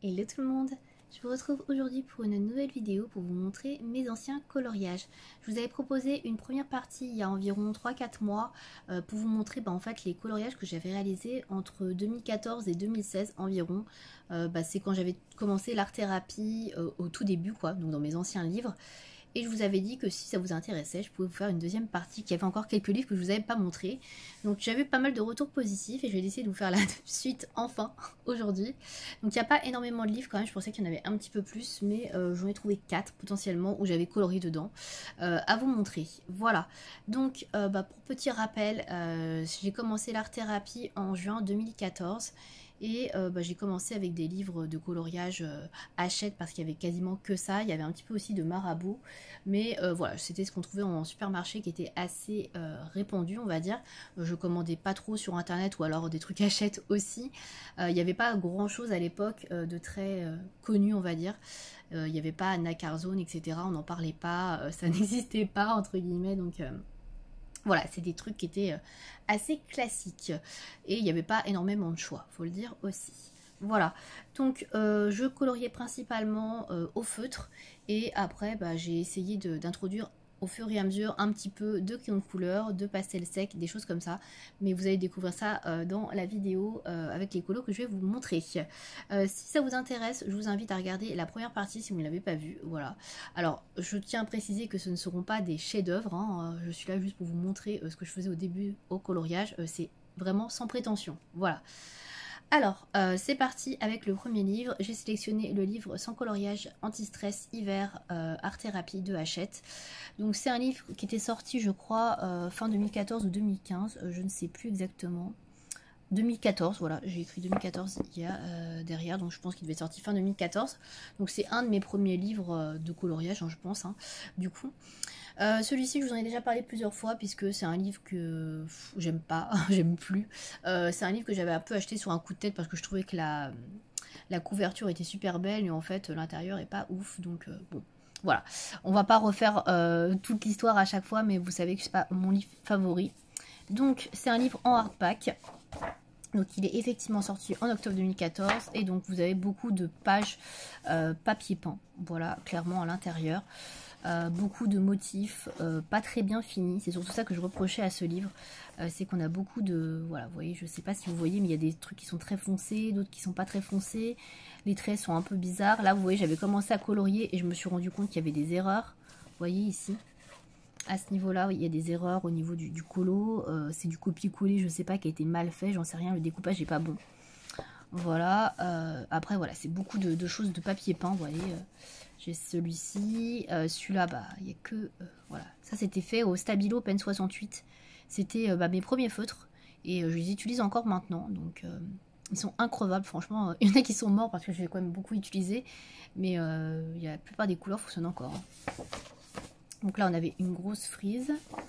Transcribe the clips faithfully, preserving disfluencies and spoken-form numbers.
Hello tout le monde, je vous retrouve aujourd'hui pour une nouvelle vidéo pour vous montrer mes anciens coloriages. Je vous avais proposé une première partie il y a environ trois quatre mois euh, pour vous montrer bah, en fait, les coloriages que j'avais réalisés entre deux mille quatorze et deux mille seize environ. Euh, bah, c'est quand j'avais commencé l'art-thérapie euh, au tout début, quoi, donc dans mes anciens livres. Et je vous avais dit que si ça vous intéressait, je pouvais vous faire une deuxième partie, qui avait encore quelques livres que je vous avais pas montré. Donc j'avais pas mal de retours positifs et je vais essayer de vous faire la suite enfin aujourd'hui. Donc il n'y a pas énormément de livres quand même, je pensais qu'il y en avait un petit peu plus, mais euh, j'en ai trouvé quatre potentiellement où j'avais colorié dedans euh, à vous montrer. Voilà, donc euh, bah, pour petit rappel, euh, j'ai commencé l'art-thérapie en juin deux mille quatorze. Et euh, bah, j'ai commencé avec des livres de coloriage euh, Hachette parce qu'il y avait quasiment que ça. Il y avait un petit peu aussi de marabout. Mais euh, voilà, c'était ce qu'on trouvait en supermarché qui était assez euh, répandu, on va dire. Je commandais pas trop sur internet ou alors des trucs Hachette aussi. Euh, il n'y avait pas grand chose à l'époque euh, de très euh, connu, on va dire. Euh, il n'y avait pas Anna Carzone, et cetera. On n'en parlait pas. Euh, ça n'existait pas, entre guillemets. Donc... Euh, Voilà, c'est des trucs qui étaient assez classiques. Et il n'y avait pas énormément de choix, faut le dire aussi. Voilà, donc euh, je coloriais principalement euh, au feutre. Et après, bah, j'ai essayé d'introduire au fur et à mesure un petit peu de crayon de couleur, de pastel sec, des choses comme ça. Mais vous allez découvrir ça euh, dans la vidéo euh, avec les colos que je vais vous montrer. Euh, si ça vous intéresse, je vous invite à regarder la première partie si vous ne l'avez pas vue. Voilà. Alors, je tiens à préciser que ce ne seront pas des chefs-d'œuvre. Hein. Je suis là juste pour vous montrer euh, ce que je faisais au début au coloriage. Euh, C'est vraiment sans prétention. Voilà. Alors, euh, c'est parti avec le premier livre. J'ai sélectionné le livre Sans coloriage, anti-stress, hiver, euh, art-thérapie de Hachette. Donc c'est un livre qui était sorti, je crois, euh, fin deux mille quatorze ou deux mille quinze, euh, je ne sais plus exactement. deux mille quatorze, voilà, j'ai écrit deux mille quatorze il y a euh, derrière, donc je pense qu'il devait être sorti fin deux mille quatorze. Donc c'est un de mes premiers livres euh, de coloriage, hein, je pense, hein, du coup. Euh, Celui-ci, je vous en ai déjà parlé plusieurs fois, puisque c'est un livre que j'aime pas, j'aime plus. Euh, c'est un livre que j'avais un peu acheté sur un coup de tête, parce que je trouvais que la, la couverture était super belle, mais en fait, l'intérieur est pas ouf, donc euh, bon. Voilà, on va pas refaire euh, toute l'histoire à chaque fois, mais vous savez que c'est pas mon livre favori. Donc, c'est un livre en hardback. Donc il est effectivement sorti en octobre deux mille quatorze et donc vous avez beaucoup de pages euh, papier peint, voilà, clairement à l'intérieur. Euh, beaucoup de motifs, euh, pas très bien finis, c'est surtout ça que je reprochais à ce livre, euh, c'est qu'on a beaucoup de, voilà, vous voyez, je sais pas si vous voyez, mais il y a des trucs qui sont très foncés, d'autres qui sont pas très foncés, les traits sont un peu bizarres. Là vous voyez, j'avais commencé à colorier et je me suis rendu compte qu'il y avait des erreurs, vous voyez ici. À ce niveau-là, il y a des erreurs au niveau du, du colo. Euh, c'est du copier-coller, je sais pas, qui a été mal fait. J'en sais rien, le découpage n'est pas bon. Voilà. Euh, après, voilà, c'est beaucoup de, de choses de papier peint, vous voyez. Euh, J'ai celui-ci. Euh, Celui-là, bah, il n'y a que... Euh, voilà. Ça, c'était fait au Stabilo Pen soixante-huit. C'était euh, bah, mes premiers feutres. Et euh, je les utilise encore maintenant. Donc, euh, ils sont increvables, franchement. Il y en a qui sont morts parce que je les ai quand même beaucoup utilisés. Mais euh, il y a la plupart des couleurs fonctionnent encore. Hein. Donc là, on avait une grosse frise.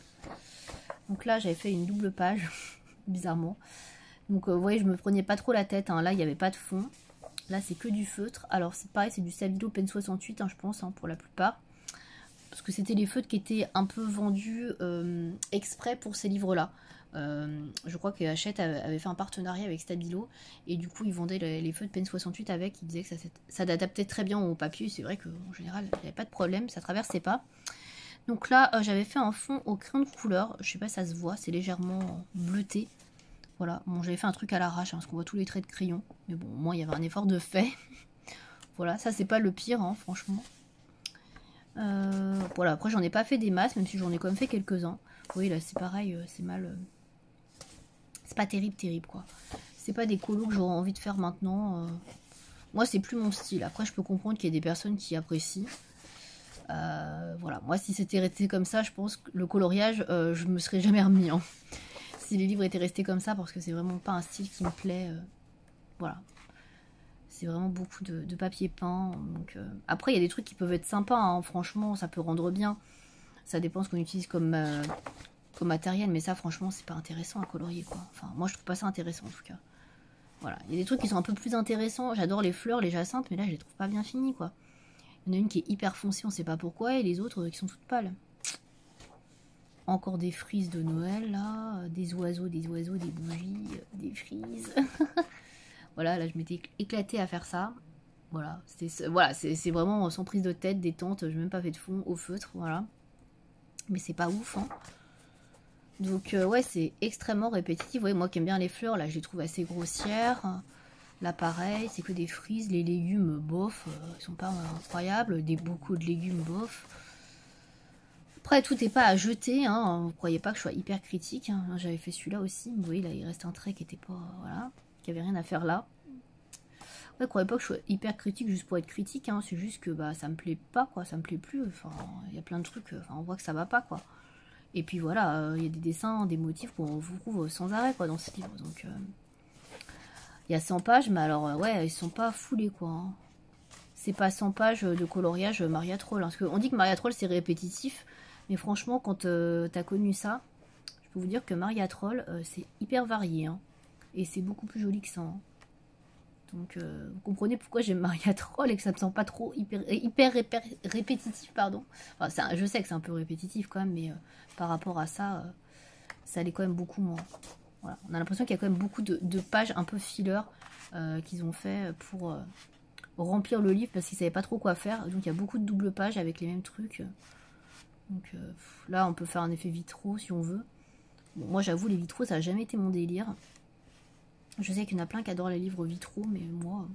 Donc là, j'avais fait une double page, bizarrement. Donc, euh, vous voyez, je me prenais pas trop la tête. Hein. Là, il n'y avait pas de fond. Là, c'est que du feutre. Alors, c'est pareil, c'est du Stabilo Pen soixante-huit, hein, je pense, hein, pour la plupart. Parce que c'était les feutres qui étaient un peu vendus euh, exprès pour ces livres-là. Euh, je crois que Hachette avait fait un partenariat avec Stabilo. Et du coup, ils vendaient les, les feutres Pen soixante-huit avec. Ils disaient que ça, ça adaptait très bien au papier. C'est vrai qu'en général, il n'y avait pas de problème. Ça traversait pas. Donc là, euh, j'avais fait un fond au crayon de couleur. Je sais pas si ça se voit, c'est légèrement bleuté. Voilà, bon, j'avais fait un truc à l'arrache, hein, parce qu'on voit tous les traits de crayon. Mais bon, au moins, il y avait un effort de fait. Voilà, ça, c'est pas le pire, hein, franchement. Euh, voilà, après, j'en ai pas fait des masses, même si j'en ai quand même fait quelques-uns. Oui, là, c'est pareil, euh, c'est mal... Euh... C'est pas terrible, terrible, quoi. C'est pas des colos que j'aurais envie de faire maintenant. Euh... Moi, c'est plus mon style. Après, je peux comprendre qu'il y a des personnes qui apprécient. Euh, voilà, moi si c'était resté comme ça, je pense que le coloriage, euh, je me serais jamais remis. Hein. Si les livres étaient restés comme ça, parce que c'est vraiment pas un style qui me plaît. Euh, voilà, c'est vraiment beaucoup de, de papier peint. Donc, euh, après, il y a des trucs qui peuvent être sympas, hein, franchement, ça peut rendre bien. Ça dépend ce qu'on utilise comme, euh, comme matériel, mais ça, franchement, c'est pas intéressant à colorier, quoi. Enfin, moi, je trouve pas ça intéressant en tout cas. Voilà, il y a des trucs qui sont un peu plus intéressants. J'adore les fleurs, les jacinthes, mais là, je les trouve pas bien finies, quoi. Il y en a une qui est hyper foncée, on sait pas pourquoi, et les autres qui sont toutes pâles. Encore des frises de Noël, là. Des oiseaux, des oiseaux, des bougies, des frises. Voilà, là, je m'étais éclatée à faire ça. Voilà, c'est voilà, c'est vraiment sans prise de tête, détente, je n'ai même pas fait de fond, au feutre, voilà. Mais c'est pas ouf, hein. Donc euh, ouais, c'est extrêmement répétitif. Vous voyez, moi qui aime bien les fleurs, là je les trouve assez grossières. Là pareil, c'est que des frises, les légumes bof, euh, ils sont pas euh, incroyables, des bocaux de légumes bof. Après tout n'est pas à jeter, hein. Vous croyez pas que je sois hyper critique, hein. J'avais fait celui-là aussi, vous voyez là il reste un trait qui était pas, voilà, qui avait rien à faire là. Ouais, croyez pas que je sois hyper critique juste pour être critique, hein. C'est juste que bah ça me plaît pas quoi, ça me plaît plus. Enfin, il y a plein de trucs, enfin on voit que ça va pas quoi. Et puis voilà, il euh, y a des dessins, des motifs qu'on vous trouve sans arrêt quoi dans ce livre. Donc il euh, y a cent pages, mais alors euh, ouais, ils sont pas foulés quoi. Hein. C'est pas cent pages de coloriage Maria Troll. Hein, parce qu'on dit que Maria Troll c'est répétitif, mais franchement quand euh, t'as connu ça, je peux vous dire que Maria Troll euh, c'est hyper varié. Hein, et c'est beaucoup plus joli que ça. Hein. Donc euh, vous comprenez pourquoi j'aime Maria Troll et que ça me semble pas trop hyper, hyper, hyper répétitif, pardon. Enfin, un, je sais que c'est un peu répétitif quand même, mais euh, par rapport à ça, euh, ça allait quand même beaucoup moins. Voilà. On a l'impression qu'il y a quand même beaucoup de, de pages un peu filler euh, qu'ils ont fait pour euh, remplir le livre parce qu'ils savaient pas trop quoi faire. Donc il y a beaucoup de doubles pages avec les mêmes trucs. Donc euh, là, on peut faire un effet vitraux si on veut. Bon, moi, j'avoue, les vitraux, ça n'a jamais été mon délire. Je sais qu'il y en a plein qui adorent les livres vitraux, mais moi,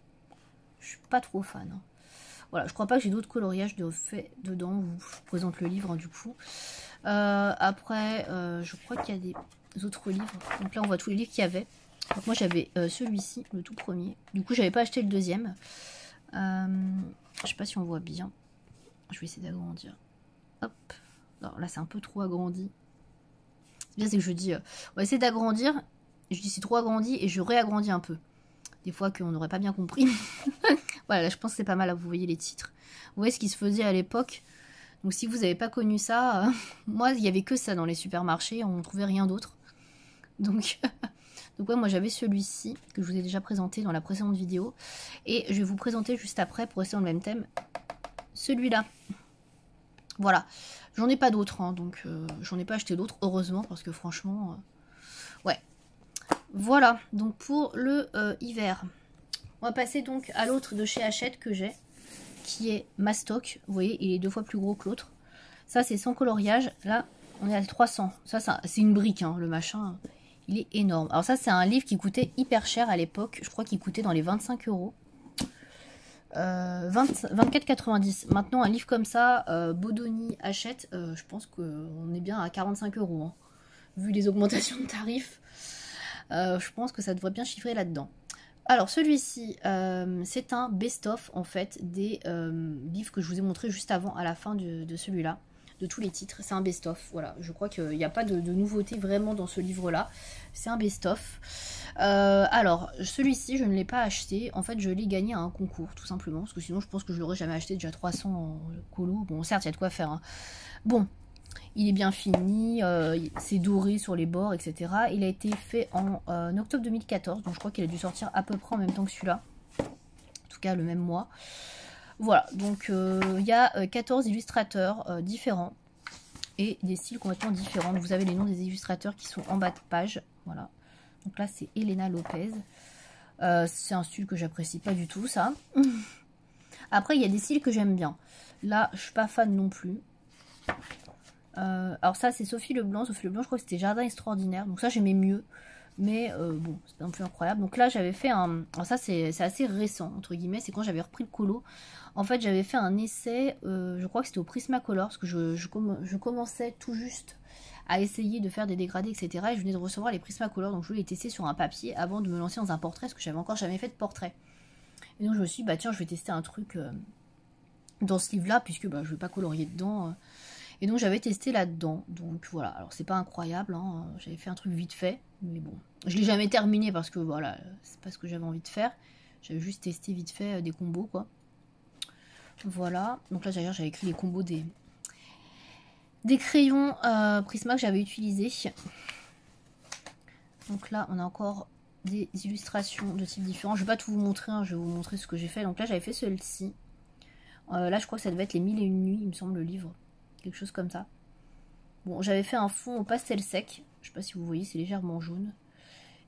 je suis pas trop fan. Hein. Voilà, je crois pas que j'ai d'autres coloriages de fait dedans. Je vous présente le livre, hein, du coup. Euh, après, euh, je crois qu'il y a des autres livres. Donc là, on voit tous les livres qu'il y avait. Donc moi, j'avais euh, celui-ci, le tout premier. Du coup, j'avais pas acheté le deuxième. Euh, je sais pas si on voit bien. Je vais essayer d'agrandir. Hop. Alors là, c'est un peu trop agrandi. C'est bien, c'est que je dis, euh, on va essayer d'agrandir. Je dis c'est trop agrandi et je réagrandis un peu. Des fois qu'on n'aurait pas bien compris. Voilà, là, je pense que c'est pas mal. Là, vous voyez les titres. Vous voyez ce qui se faisait à l'époque. Donc si vous n'avez pas connu ça, euh, moi, il n'y avait que ça dans les supermarchés. On ne trouvait rien d'autre. Donc, donc ouais, moi j'avais celui-ci que je vous ai déjà présenté dans la précédente vidéo. Et je vais vous présenter juste après, pour rester dans le même thème, celui-là. Voilà. J'en ai pas d'autres. Hein, donc euh, j'en ai pas acheté d'autres, heureusement, parce que franchement... Euh, ouais. Voilà, donc pour le euh, hiver. On va passer donc à l'autre de chez Hachette que j'ai, qui est Mastoc. Vous voyez, il est deux fois plus gros que l'autre. Ça, c'est sans coloriage. Là, on est à trois cents. Ça, c'est une brique, hein, le machin. Il est énorme. Alors ça, c'est un livre qui coûtait hyper cher à l'époque. Je crois qu'il coûtait dans les vingt-cinq euros. Euh, vingt-quatre quatre-vingt-dix. Maintenant, un livre comme ça, euh, Bodoni, Hachette, euh, je pense qu'on est bien à quarante-cinq euros. Hein, vu les augmentations de tarifs. Euh, je pense que ça devrait bien chiffrer là-dedans. Alors celui-ci, euh, c'est un best-of en fait des euh, livres que je vous ai montré juste avant, à la fin de, de celui-là, de tous les titres. C'est un best-of, voilà. Je crois qu'il n'y a pas de, de nouveauté vraiment dans ce livre-là. C'est un best-of. Euh, alors, celui-ci, je ne l'ai pas acheté. En fait, je l'ai gagné à un concours, tout simplement. Parce que sinon, je pense que je l'aurais jamais acheté. Déjà trois cents en colo. Bon, certes, il y a de quoi faire. Hein. Bon. Il est bien fini, euh, c'est doré sur les bords, et cetera. Il a été fait en euh, octobre deux mille quatorze, donc je crois qu'il a dû sortir à peu près en même temps que celui-là. En tout cas, le même mois. Voilà, donc euh, il y a quatorze illustrateurs euh, différents et des styles complètement différents. Vous avez les noms des illustrateurs qui sont en bas de page. Voilà. Donc là, c'est Elena Lopez. Euh, c'est un style que j'apprécie pas du tout, ça. Après, il y a des styles que j'aime bien. Là, je suis pas fan non plus. Euh, alors ça c'est Sophie Leblanc, Sophie Leblanc je crois que c'était Jardin Extraordinaire, donc ça j'aimais mieux, mais euh, bon c'est pas non plus incroyable. Donc là j'avais fait un, alors ça c'est assez récent entre guillemets, c'est quand j'avais repris le colo. En fait j'avais fait un essai, euh, je crois que c'était au Prismacolor, parce que je, je, comm je commençais tout juste à essayer de faire des dégradés etc, et je venais de recevoir les Prismacolor, donc je voulais les tester sur un papier avant de me lancer dans un portrait, parce que j'avais encore jamais fait de portrait. Et donc je me suis dit bah tiens je vais tester un truc euh, dans ce livre là, puisque bah, je vais pas colorier dedans. Euh, Et donc j'avais testé là-dedans, donc voilà, alors c'est pas incroyable, hein. J'avais fait un truc vite fait, mais bon, je l'ai jamais terminé parce que voilà, c'est pas ce que j'avais envie de faire, j'avais juste testé vite fait des combos quoi. Voilà, donc là d'ailleurs j'avais écrit les combos des, des crayons euh, Prisma que j'avais utilisés. Donc là on a encore des illustrations de types différents, je vais pas tout vous montrer, hein. Je vais vous montrer ce que j'ai fait. Donc là j'avais fait celui-ci, euh, là je crois que ça devait être les mille et une nuits il me semble le livre. Quelque chose comme ça. Bon, j'avais fait un fond au pastel sec. Je sais pas si vous voyez, c'est légèrement jaune.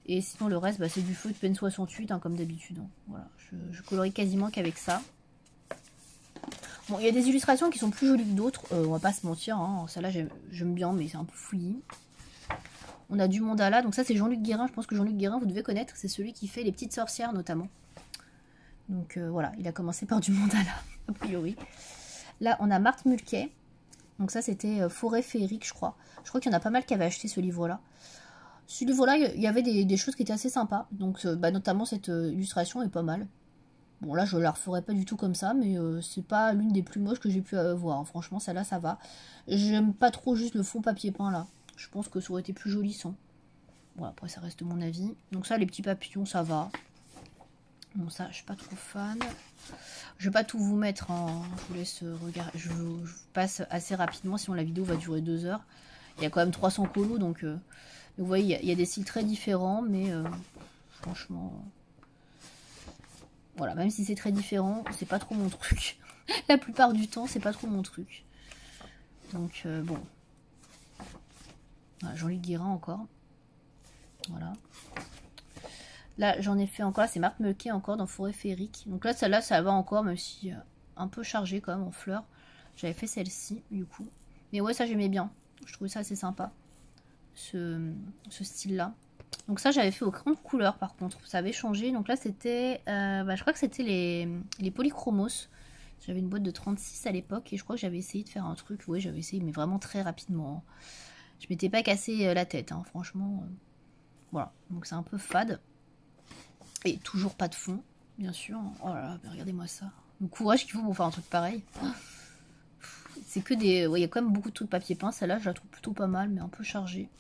Et sinon, le reste, bah, c'est du feu de Pen soixante-huit, hein, comme d'habitude. Hein. Voilà, je, je colorie quasiment qu'avec ça. Bon, il y a des illustrations qui sont plus jolies que d'autres, euh, on va pas se mentir. Hein. Celle-là, j'aime bien, mais c'est un peu fouillis. On a du mandala, donc ça, c'est Jean-Luc Guérin. Je pense que Jean-Luc Guérin, vous devez connaître. C'est celui qui fait les petites sorcières, notamment. Donc euh, voilà, il a commencé par du mandala, a priori. Là, on a Marthe Mulquet. Donc ça, c'était euh, Forêt féerique, je crois. Je crois qu'il y en a pas mal qui avaient acheté ce livre-là. Ce livre-là, il y avait des, des choses qui étaient assez sympas. Donc, euh, bah, notamment, cette euh, illustration est pas mal. Bon, là, je la referai pas du tout comme ça, mais euh, c'est pas l'une des plus moches que j'ai pu euh, voir. Franchement, celle-là, ça va. J'aime pas trop juste le fond papier peint, là. Je pense que ça aurait été plus joli sans. Bon, après, ça reste mon avis. Donc ça, les petits papillons, ça va. Bon, ça, je suis pas trop fan. Je vais pas tout vous mettre en... Je vous laisse regarder. Je vous, je vous passe assez rapidement, sinon la vidéo va durer deux heures. Il y a quand même trois cents colos, donc... Euh... Vous voyez, il y, y a des styles très différents, mais euh, franchement... Voilà, même si c'est très différent, c'est pas trop mon truc. La plupart du temps, c'est pas trop mon truc. Donc, euh, bon. Voilà, Jean-Luc Guérin encore. Voilà. Là, j'en ai fait encore. Là, c'est Marthe Mulquet encore dans Forêt féerique. Donc là, celle-là, ça va encore, même si euh, un peu chargé quand même en fleurs. J'avais fait celle-ci, du coup. Mais ouais, ça, j'aimais bien. Je trouvais ça assez sympa. Ce, ce style-là. Donc ça, j'avais fait au crayon de couleur, par contre. Ça avait changé. Donc là, c'était... Euh, bah, je crois que c'était les, les polychromos. J'avais une boîte de trente-six à l'époque. Et je crois que j'avais essayé de faire un truc. Oui, j'avais essayé, mais vraiment très rapidement. Je m'étais pas cassé la tête, hein, franchement. Voilà. Donc c'est un peu fade. Et toujours pas de fond, bien sûr. Oh là là, regardez-moi ça. Le courage qu'il faut pour faire un truc pareil. C'est que des... Ouais, il y a quand même beaucoup de trucs papier peint. Celle-là, je la trouve plutôt pas mal, mais un peu chargée.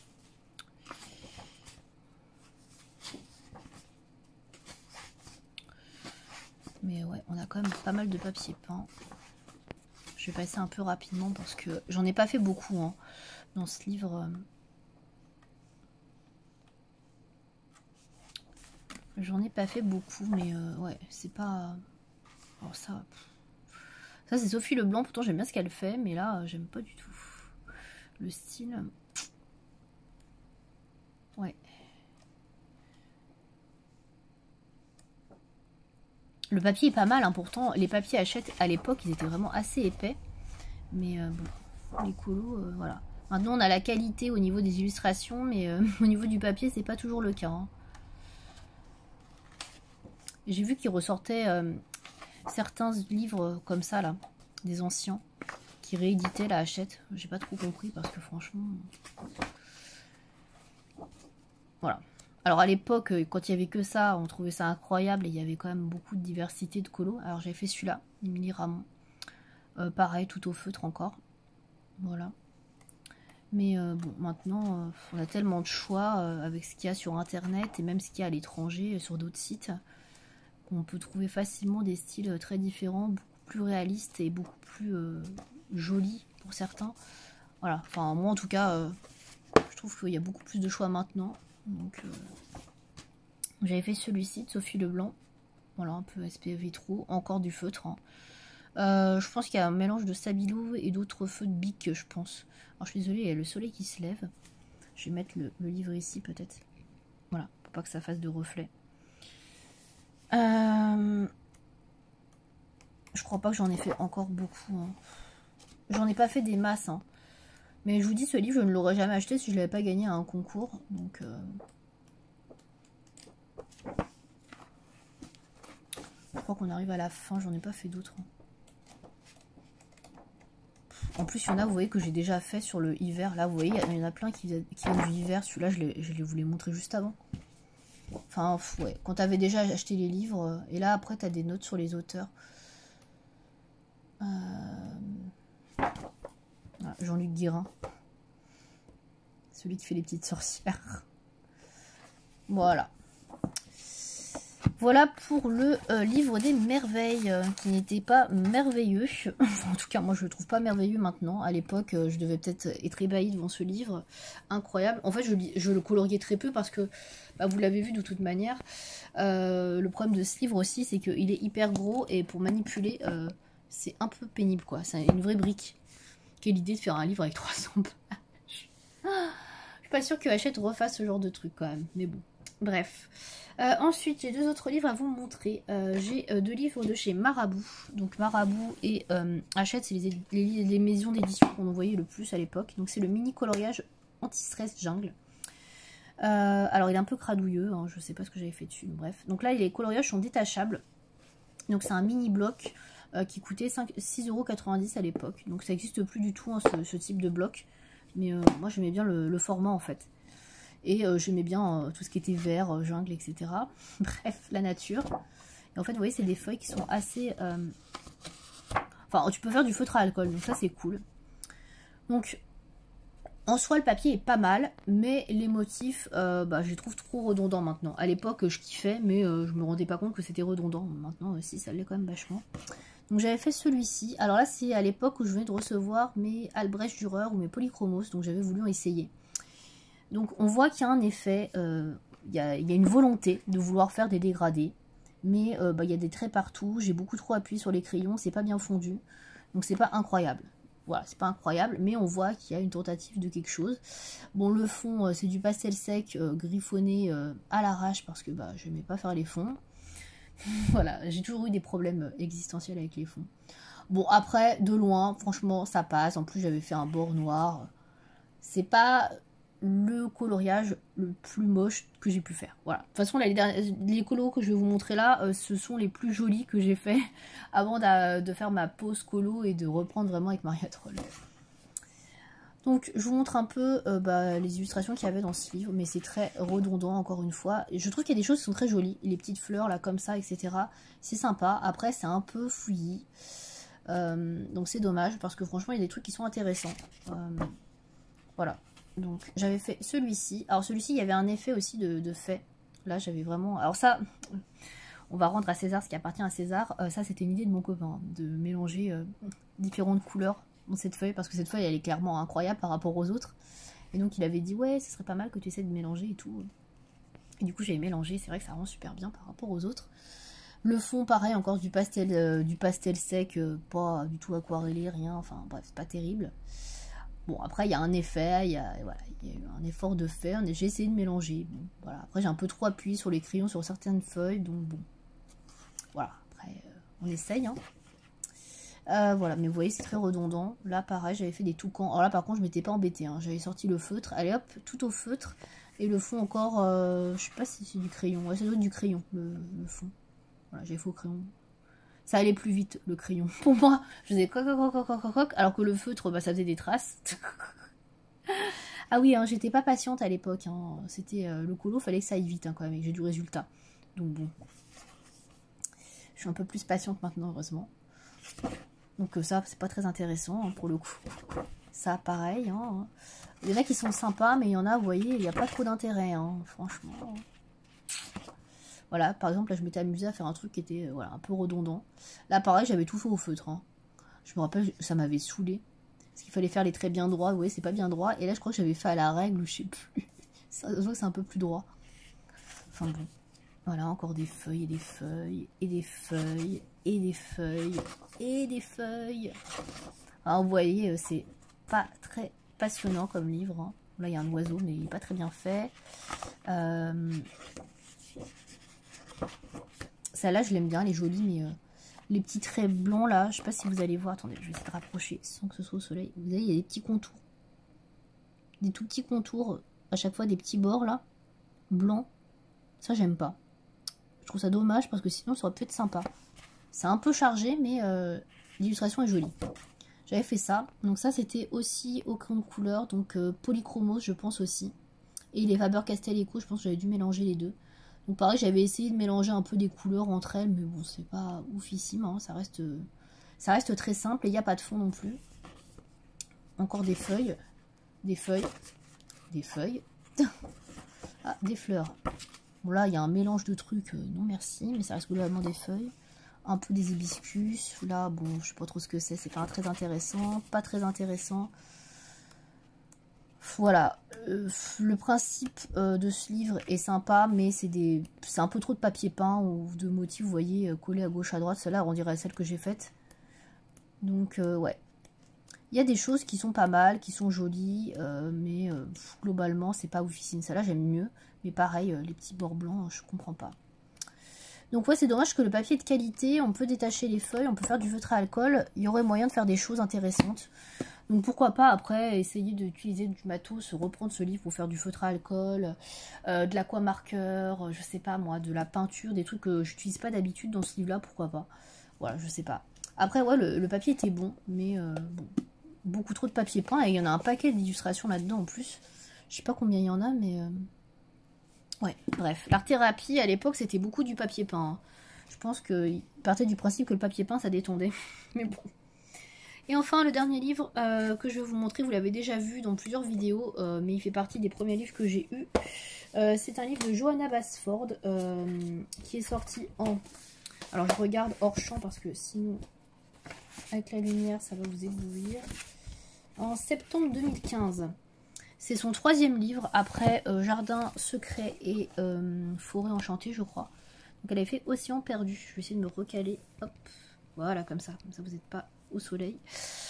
Mais ouais, on a quand même pas mal de papier peint. Je vais passer un peu rapidement parce que j'en ai pas fait beaucoup hein, dans ce livre. J'en ai pas fait beaucoup, mais euh, ouais, c'est pas... Alors ça... Ça, c'est Sophie Leblanc. Pourtant, j'aime bien ce qu'elle fait, mais là, j'aime pas du tout. Le style... Ouais. Le papier est pas mal, hein, pourtant. Les papiers Hachette, à l'époque, ils étaient vraiment assez épais. Mais euh, bon, les colos, euh, voilà. Maintenant, on a la qualité au niveau des illustrations, mais euh, au niveau du papier, c'est pas toujours le cas. Hein. J'ai vu qu'ils ressortaient euh, certains livres comme ça, là, des anciens, qui rééditaient la Hachette. J'ai pas trop compris parce que franchement... Voilà. Alors à l'époque, quand il y avait que ça, on trouvait ça incroyable et il y avait quand même beaucoup de diversité de colos. Alors j'ai fait celui-là, Émilie Ramon. Euh, pareil, tout au feutre encore. Voilà. Mais euh, bon, maintenant, euh, on a tellement de choix euh, avec ce qu'il y a sur Internet et même ce qu'il y a à l'étranger, euh, sur d'autres sites, qu'on peut trouver facilement des styles très différents, beaucoup plus réalistes et beaucoup plus euh, jolis pour certains. Voilà, enfin moi en tout cas, euh, je trouve qu'il y a beaucoup plus de choix maintenant. Donc, euh, j'avais fait celui-ci de Sophie Leblanc. Voilà, un peu S P F vitraux, encore du feutre. Hein. Euh, je pense qu'il y a un mélange de Stabilo et d'autres feux de bic, je pense. Alors, je suis désolée, il y a le soleil qui se lève. Je vais mettre le, le livre ici, peut-être. Voilà, pour pas que ça fasse de reflet. Euh, je crois pas que j'en ai fait encore beaucoup. Hein. J'en ai pas fait des masses. Hein. Mais je vous dis, ce livre, je ne l'aurais jamais acheté si je ne l'avais pas gagné à un concours. Donc... Euh... Je crois qu'on arrive à la fin, j'en ai pas fait d'autres. En plus, il y en a, vous voyez, que j'ai déjà fait sur le hiver. Là, vous voyez, il y en a plein qui, qui viennent du hiver. Celui-là, je, je les voulais montrer juste avant. Enfin, ouais, quand tu avais déjà acheté les livres. Et là, après, tu as des notes sur les auteurs. Euh... Ah, Jean-Luc Guérin. Celui qui fait les petites sorcières. Voilà. Voilà pour le euh, livre des merveilles, euh, qui n'était pas merveilleux. Enfin, en tout cas, moi, je le trouve pas merveilleux maintenant. À l'époque, euh, je devais peut-être être ébahie devant ce livre. Incroyable. En fait, je, je le coloriais très peu parce que, bah, vous l'avez vu de toute manière. Euh, le problème de ce livre aussi, c'est qu'il est hyper gros et pour manipuler, euh, c'est un peu pénible, quoi. C'est une vraie brique. Quelle idée de faire un livre avec trois cents pages. Je suis pas sûre que Hachette refasse ce genre de truc, quand même. Mais bon. Bref. Euh, ensuite, j'ai deux autres livres à vous montrer. Euh, j'ai euh, deux livres de chez Marabout. Donc Marabout et euh, Hachette, c'est les, les, les maisons d'édition qu'on envoyait le plus à l'époque. Donc c'est le mini coloriage anti-stress jungle. Euh, alors il est un peu cradouilleux, hein, je sais pas ce que j'avais fait dessus, bref. Donc là les coloriages sont détachables. Donc c'est un mini bloc euh, qui coûtait six euros quatre-vingt-dix à l'époque. Donc ça n'existe plus du tout, hein, ce, ce type de bloc. Mais euh, moi j'aimais bien le, le format en fait. Et euh, j'aimais bien euh, tout ce qui était vert, euh, jungle, et cetera. Bref, la nature. Et en fait, vous voyez, c'est des feuilles qui sont assez... Euh... Enfin, tu peux faire du feutre à alcool, donc ça, c'est cool. Donc, en soi, le papier est pas mal, mais les motifs, euh, bah, je les trouve trop redondants maintenant. À l'époque, je kiffais, mais euh, je me rendais pas compte que c'était redondant. Maintenant, euh, si, ça l'est quand même vachement. Donc, j'avais fait celui-ci. Alors là, c'est à l'époque où je venais de recevoir mes Albrecht Dürer ou mes Polychromos, donc j'avais voulu en essayer. Donc on voit qu'il y a un effet, euh, il, y a, il y a une volonté de vouloir faire des dégradés, mais euh, bah, il y a des traits partout, j'ai beaucoup trop appuyé sur les crayons, c'est pas bien fondu, donc c'est pas incroyable. Voilà, c'est pas incroyable, mais on voit qu'il y a une tentative de quelque chose. Bon, le fond, euh, c'est du pastel sec euh, griffonné euh, à l'arrache, parce que bah, je n'aimais pas faire les fonds. Voilà, j'ai toujours eu des problèmes existentiels avec les fonds. Bon, après, de loin, franchement, ça passe. En plus, j'avais fait un bord noir. C'est pas le coloriage le plus moche que j'ai pu faire. Voilà. De toute façon, là, les, derniers, les colos que je vais vous montrer là, euh, ce sont les plus jolis que j'ai fait avant de, de faire ma pause colo et de reprendre vraiment avec Maria Troll. Donc, je vous montre un peu euh, bah, les illustrations qu'il y avait dans ce livre, mais c'est très redondant, encore une fois. Et je trouve qu'il y a des choses qui sont très jolies. Les petites fleurs, là, comme ça, et cetera. C'est sympa. Après, c'est un peu fouillis. Euh, donc, c'est dommage, parce que franchement, il y a des trucs qui sont intéressants. Euh, voilà. Donc j'avais fait celui-ci. Alors celui-ci, il y avait un effet aussi de, de fait. Là, j'avais vraiment... Alors ça, on va rendre à César ce qui appartient à César. Euh, ça, c'était une idée de mon copain, de mélanger euh, différentes couleurs dans cette feuille. Parce que cette feuille, elle est clairement incroyable par rapport aux autres. Et donc il avait dit, ouais, ce serait pas mal que tu essaies de mélanger et tout. Et du coup, j'avais mélangé. C'est vrai que ça rend super bien par rapport aux autres. Le fond, pareil, encore du pastel, euh, du pastel sec, euh, pas du tout aquarellé, rien. Enfin bref, c'est pas terrible. Bon, après, il y a un effet, il y a, voilà, il y a eu un effort de faire, j'ai essayé de mélanger. Bon, voilà. Après, j'ai un peu trop appuyé sur les crayons, sur certaines feuilles, donc bon. Voilà, après, euh, on essaye. Hein. Euh, voilà, mais vous voyez, c'est très redondant. Là, pareil, j'avais fait des toucans. Alors là, par contre, je m'étais pas embêtée. Hein. J'avais sorti le feutre. Allez, hop, tout au feutre. Et le fond encore, euh, je sais pas si c'est du crayon. Ouais, ça doit être du crayon, le, le fond. Voilà, j'ai fait au crayon. Ça allait plus vite, le crayon. Pour moi, je faisais coq, coq, coq, coq, coq, coq, alors que le feutre, bah, ça faisait des traces. Ah oui, hein, j'étais pas patiente à l'époque. Hein. C'était euh, le colo, fallait que ça aille vite hein, quand même, et que j'ai du résultat. Donc bon. Je suis un peu plus patiente maintenant, heureusement. Donc euh, ça, c'est pas très intéressant hein, pour le coup. Ça, pareil. Hein. Il y en a qui sont sympas, mais il y en a, vous voyez, il n'y a pas trop d'intérêt, hein, franchement. Voilà, par exemple, là, je m'étais amusée à faire un truc qui était euh, voilà, un peu redondant. Là, pareil, j'avais tout fait au feutre. Hein. Je me rappelle, ça m'avait saoulé. Parce qu'il fallait faire les traits bien droits. Vous voyez, c'est pas bien droit. Et là, je crois que j'avais fait à la règle ou je sais plus. Ça, je vois que c'est un peu plus droit. Enfin bon. Voilà, encore des feuilles et des feuilles. Et des feuilles. Et des feuilles. Et des feuilles. Alors, vous voyez, c'est pas très passionnant comme livre. Hein. Là, il y a un oiseau, mais il n'est pas très bien fait. Euh... Celle-là, je l'aime bien, elle est jolie, mais euh, les petits traits blancs là, je sais pas si vous allez voir. Attendez, je vais essayer de rapprocher sans que ce soit au soleil. Vous voyez, il y a des petits contours. Des tout petits contours, à chaque fois des petits bords là, blancs. Ça, j'aime pas. Je trouve ça dommage parce que sinon, ça aurait pu être sympa. C'est un peu chargé, mais euh, l'illustration est jolie. J'avais fait ça. Donc ça, c'était aussi au crayon de couleur, donc euh, Polychromos, je pense aussi. Et les Faber-Castell Eco, je pense que j'avais dû mélanger les deux. Donc pareil, j'avais essayé de mélanger un peu des couleurs entre elles, mais bon, c'est pas oufissime, hein, ça reste, ça reste très simple et il n'y a pas de fond non plus. Encore des feuilles, des feuilles, des feuilles, ah, des fleurs. Bon là, il y a un mélange de trucs, euh, non merci, mais ça reste globalement des feuilles. Un peu des hibiscus, là, bon, je sais pas trop ce que c'est, c'est pas très intéressant, pas très intéressant. Voilà, euh, le principe euh, de ce livre est sympa, mais c'est des, c'est un peu trop de papier peint ou de motifs, vous voyez, euh, collés à gauche, à droite. Celle-là, on dirait celle que j'ai faite. Donc, euh, ouais. Il y a des choses qui sont pas mal, qui sont jolies, euh, mais euh, globalement, c'est pas oufissime. Celle-là, j'aime mieux. Mais pareil, euh, les petits bords blancs, je comprends pas. Donc ouais, c'est dommage que le papier est de qualité, on peut détacher les feuilles, on peut faire du feutre à alcool, il y aurait moyen de faire des choses intéressantes. Donc pourquoi pas après essayer d'utiliser du matos, reprendre ce livre pour faire du feutre à alcool, euh, de l'aquamarqueur, je sais pas moi, de la peinture, des trucs que j'utilise pas d'habitude dans ce livre-là, pourquoi pas. Voilà, je sais pas. Après ouais, le, le papier était bon, mais euh, bon, beaucoup trop de papier peint et il y en a un paquet d'illustrations là-dedans en plus. Je sais pas combien il y en a, mais... Euh... Ouais, bref. L'art-thérapie, à l'époque, c'était beaucoup du papier peint. Hein. Je pense qu'il partait du principe que le papier peint, ça détendait. Mais bon. Et enfin, le dernier livre euh, que je vais vous montrer, vous l'avez déjà vu dans plusieurs vidéos, euh, mais il fait partie des premiers livres que j'ai eus. Euh, c'est un livre de Johanna Basford, euh, qui est sorti en... Alors, je regarde hors champ, parce que sinon, avec la lumière, ça va vous éblouir. En septembre deux mille quinze. C'est son troisième livre après euh, Jardin secret et euh, Forêt enchantée, je crois. Donc elle avait fait Océan perdu. Je vais essayer de me recaler. Hop, voilà, comme ça. Comme ça, vous n'êtes pas au soleil.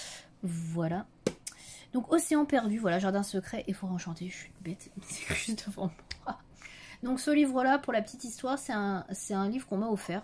Voilà. Donc Océan perdu, voilà, Jardin secret et Forêt enchantée. Je suis bête, c'est juste devant moi. Donc ce livre-là, pour la petite histoire, c'est un, c'est un livre qu'on m'a offert.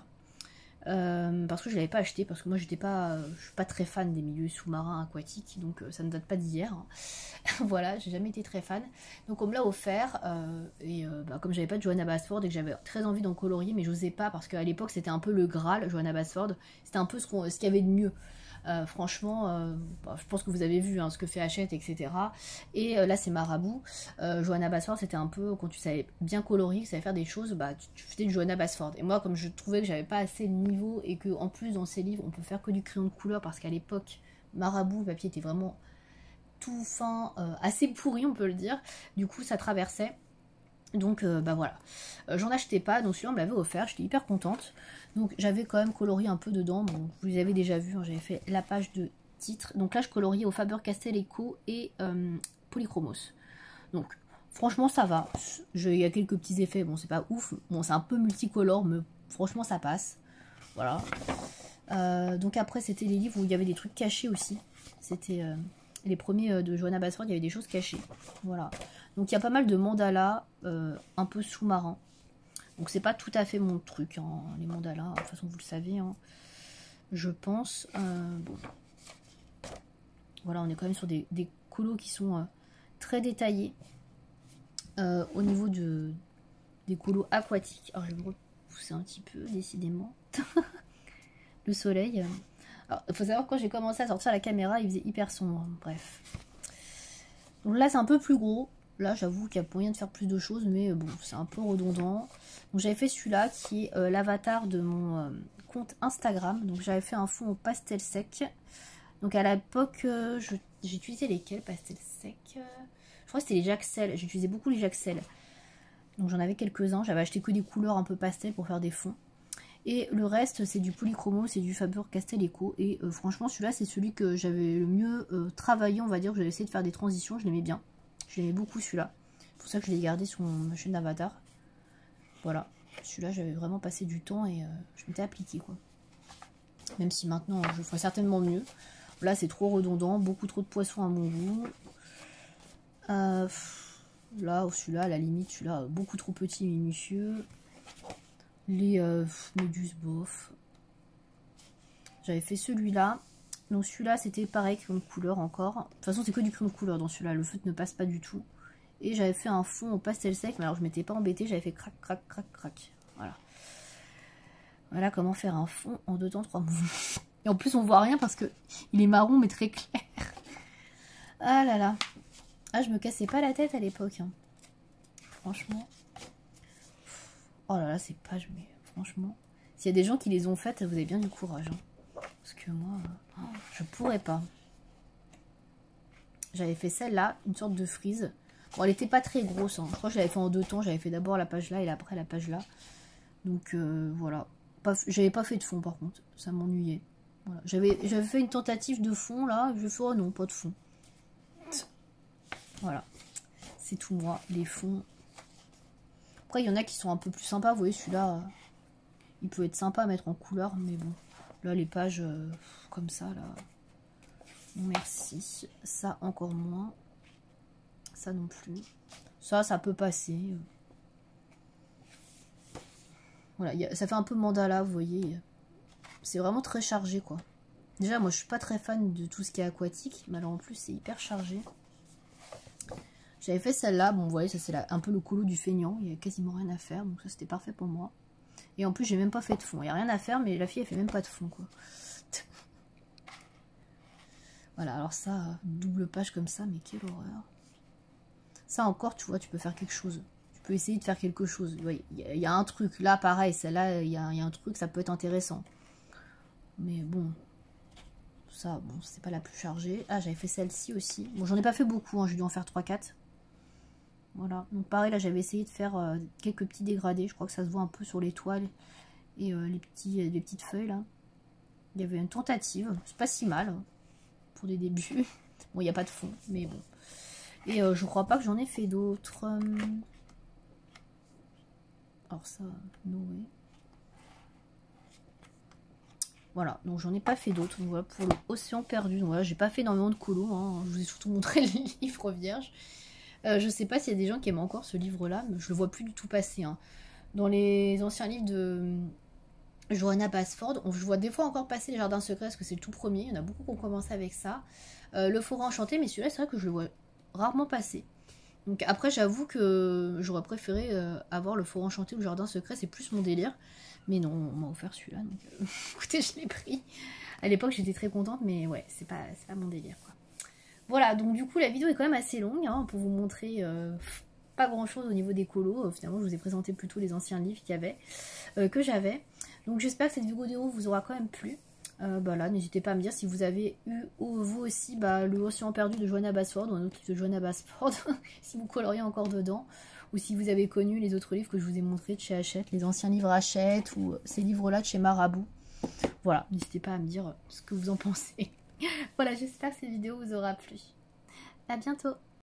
Euh, parce que je ne l'avais pas acheté, parce que moi j'étais pas, euh, je suis pas très fan des milieux sous-marins aquatiques, donc euh, ça ne date pas d'hier. Hein. Voilà, j'ai jamais été très fan. Donc on me l'a offert, euh, et euh, bah, comme j'avais pas de Johanna Basford et que j'avais très envie d'en colorier, mais j'osais pas parce qu'à l'époque c'était un peu le Graal, Johanna Basford, c'était un peu ce qu'on, ce qu'il y avait de mieux. Euh, franchement, euh, bah, je pense que vous avez vu hein, ce que fait Hachette, et cetera. Et euh, là, c'est Marabout. Euh, Johanna Basford, c'était un peu, quand tu savais bien colorier, que tu savais faire des choses, bah, tu, tu faisais du Johanna Basford. Et moi, comme je trouvais que j'avais pas assez de niveau et que en plus, dans ces livres, on peut faire que du crayon de couleur, parce qu'à l'époque, Marabout, le papier était vraiment tout fin, euh, assez pourri, on peut le dire. Du coup, ça traversait. Donc euh, bah voilà, euh, j'en achetais pas, donc celui-là on me l'avait offert, j'étais hyper contente. Donc j'avais quand même colorié un peu dedans, bon, vous les avez déjà vu, hein, j'avais fait la page de titre. Donc là je coloriais au Faber-Castell Eco et euh, Polychromos. Donc franchement ça va, il y a quelques petits effets, bon c'est pas ouf, bon c'est un peu multicolore, mais franchement ça passe. Voilà. Euh, donc après c'était les livres où il y avait des trucs cachés aussi, c'était... Euh, les premiers de Johanna Basford, il y avait des choses cachées. Voilà. Donc il y a pas mal de mandalas euh, un peu sous-marins. Donc c'est pas tout à fait mon truc, hein, les mandalas. De toute façon, vous le savez, hein, je pense. Euh, bon. Voilà, on est quand même sur des, des colos qui sont euh, très détaillés. Euh, au niveau de, des colos aquatiques. Alors je vais me repousser un petit peu, décidément. Le soleil... Euh, Alors, il faut savoir que quand j'ai commencé à sortir la caméra, il faisait hyper sombre. Bref. Donc là, c'est un peu plus gros. Là, j'avoue qu'il y a moyen de faire plus de choses, mais bon, c'est un peu redondant. Donc j'avais fait celui-là, qui est euh, l'avatar de mon euh, compte Instagram. Donc j'avais fait un fond au pastel sec. Donc à l'époque, euh, j'ai utilisé lesquels pastel sec euh, Je crois que c'était les Jaxel. J'utilisais beaucoup les Jaxel. Donc j'en avais quelques-uns. J'avais acheté que des couleurs un peu pastel pour faire des fonds. Et le reste, c'est du Polychromo, c'est du Faber-Castell Eco. Et euh, franchement, celui-là, c'est celui que j'avais le mieux euh, travaillé, on va dire. J'avais essayé de faire des transitions, je l'aimais bien. Je l'aimais beaucoup, celui-là. C'est pour ça que je l'ai gardé sur ma chaîne d'avatar. Voilà. Celui-là, j'avais vraiment passé du temps et euh, je m'étais appliqué, quoi. Même si maintenant, je ferai certainement mieux. Là, c'est trop redondant, beaucoup trop de poissons à mon goût. Euh, là, celui-là, à la limite, celui-là, beaucoup trop petit, minutieux. Les euh, méduses bof. J'avais fait celui-là. Donc celui-là c'était pareil, crayon de couleur encore. De toute façon c'est que du crayon de couleur dans celui-là. Le feutre ne passe pas du tout. Et j'avais fait un fond au pastel sec. Mais alors je m'étais pas embêtée. J'avais fait crac crac crac crac. Voilà. Voilà comment faire un fond en deux temps trois mouvements. Et en plus on voit rien parce que il est marron mais très clair. Ah là là. Ah je me cassais pas la tête à l'époque. Hein. Franchement. Oh là là, ces pages, mais franchement, s'il y a des gens qui les ont faites, vous avez bien du courage. Hein. Parce que moi, euh, oh, je pourrais pas. J'avais fait celle-là, une sorte de frise. Bon, elle était pas très grosse. Hein. Je crois que je l'avais fait en deux temps. J'avais fait d'abord la page là et après la page là. Donc euh, voilà. J'avais pas fait de fond par contre. Ça m'ennuyait. Voilà. J'avais fait une tentative de fond là. Je fais, oh non, pas de fond. Voilà. C'est tout moi. Les fonds. Après, il y en a qui sont un peu plus sympas. Vous voyez, celui-là, euh, il peut être sympa à mettre en couleur. Mais bon, là, les pages euh, comme ça, là, non merci. Ça, encore moins. Ça non plus. Ça, ça peut passer. Voilà, y a, ça fait un peu mandala, vous voyez. C'est vraiment très chargé, quoi. Déjà, moi, je suis pas très fan de tout ce qui est aquatique. Mais alors, en plus, c'est hyper chargé. J'avais fait celle-là. Bon, vous voyez, ça, c'est un peu le colo du feignant. Il y a quasiment rien à faire. Donc, ça, c'était parfait pour moi. Et en plus, j'ai même pas fait de fond. Il n'y a rien à faire, mais la fille, elle fait même pas de fond, quoi. Voilà, alors ça, double page comme ça, mais quelle horreur. Ça encore, tu vois, tu peux faire quelque chose. Tu peux essayer de faire quelque chose. Il y, y, y a un truc. Là, pareil, celle-là, il y, y a un truc, ça peut être intéressant. Mais bon, ça, bon, c'est pas la plus chargée. Ah, j'avais fait celle-ci aussi. Bon, j'en ai pas fait beaucoup, hein, j'ai dû en faire trois quatre. Voilà, donc pareil, là, j'avais essayé de faire euh, quelques petits dégradés. Je crois que ça se voit un peu sur les toiles et euh, les, petits, les petites feuilles, là. Il y avait une tentative, c'est pas si mal, hein, pour des débuts. Bon, il n'y a pas de fond, mais bon. Et euh, je crois pas que j'en ai fait d'autres. Alors ça, Noé. Voilà, donc j'en ai pas fait d'autres. Voilà, pour l'Océan perdu. Donc voilà, j'ai pas fait énormément de colos. Hein. Je vous ai surtout montré le livre vierge. Euh, je sais pas s'il y a des gens qui aiment encore ce livre-là, mais je le vois plus du tout passer. Hein. Dans les anciens livres de Johanna Basford, on, je vois des fois encore passer les Jardins Secrets, parce que c'est le tout premier. Il y en a beaucoup qui ont commencé avec ça. Euh, le Forêt Enchantée, mais celui-là, c'est vrai que je le vois rarement passer. Donc après, j'avoue que j'aurais préféré euh, avoir le Forêt Enchanté ou le Jardin Secret, c'est plus mon délire. Mais non, on m'a offert celui-là, donc euh, écoutez, je l'ai pris. À l'époque, j'étais très contente, mais ouais, c'est pas, c'est pas mon délire, quoi. Voilà, donc du coup, la vidéo est quand même assez longue, hein, pour vous montrer euh, pas grand-chose au niveau des colos. Euh, finalement, je vous ai présenté plutôt les anciens livres qu'il y avait, euh, que j'avais. Donc j'espère que cette vidéo vous aura quand même plu. Euh, bah là, n'hésitez pas à me dire si vous avez eu, ou vous aussi, bah, le Océan perdu de Johanna Basford, ou un autre livre de Johanna Basford, si vous coloriez encore dedans, ou si vous avez connu les autres livres que je vous ai montrés de chez Hachette, les anciens livres Hachette, ou ces livres-là de chez Marabout. Voilà, n'hésitez pas à me dire ce que vous en pensez. Voilà, j'espère que cette vidéo vous aura plu. À bientôt.